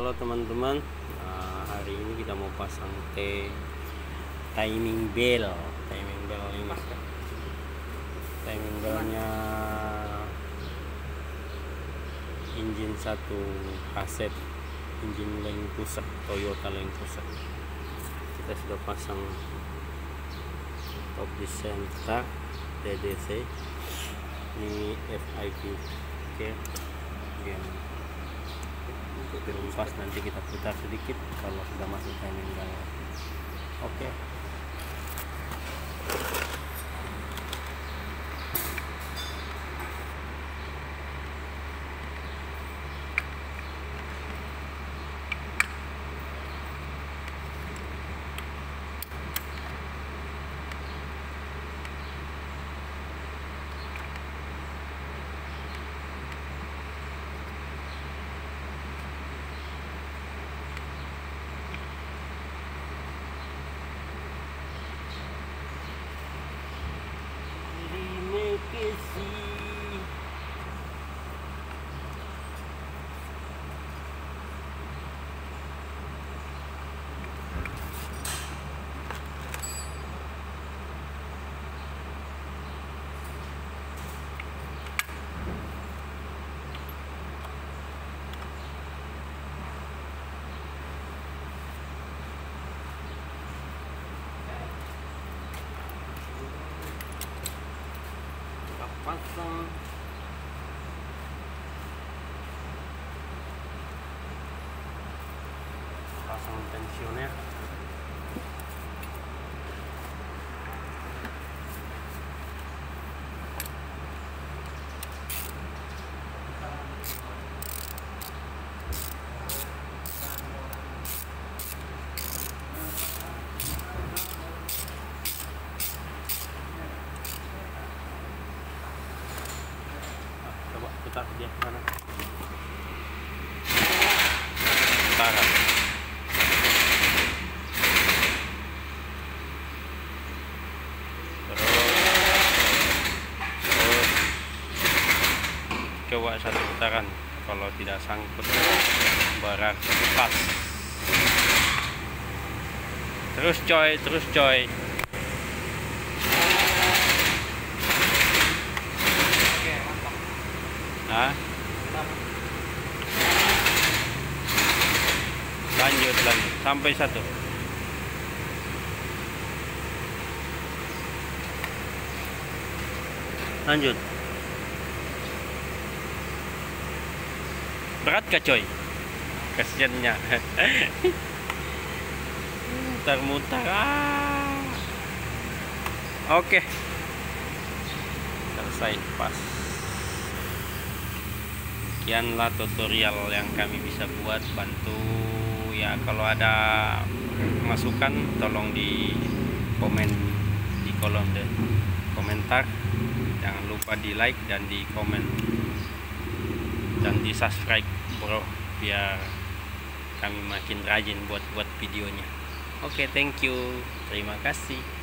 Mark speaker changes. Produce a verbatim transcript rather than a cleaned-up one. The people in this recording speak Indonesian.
Speaker 1: Halo teman-teman, nah, hari ini kita mau pasang T timing bell. Timing bell ini, timing bellnya engine satu Haset, engine Land Cruiser, Toyota Land Cruiser. Kita sudah pasang top center T D C, ini F I P. Oke, yang untuk dilepas nanti kita putar sedikit kalau sudah masuk timing bell. Oke. Pasang pasang tensioner. Putar dia ke sana. Utara. Terus, terus coba satu putaran. Kalau tidak sangkut berarti pas. Terus coy, terus coy. Hah? Lanjut lanjut sampai satu. Lanjut. Berat gak coy? Kasiannya. Mutar-mutar. Ah. Oke. Selesai pas. Sekianlah tutorial yang kami bisa buat, bantu ya. Kalau ada masukan tolong di komen di kolom deh komentar, jangan lupa di like dan di komen dan di subscribe bro, biar kami makin rajin buat buat videonya. Oke, thank you, terima kasih.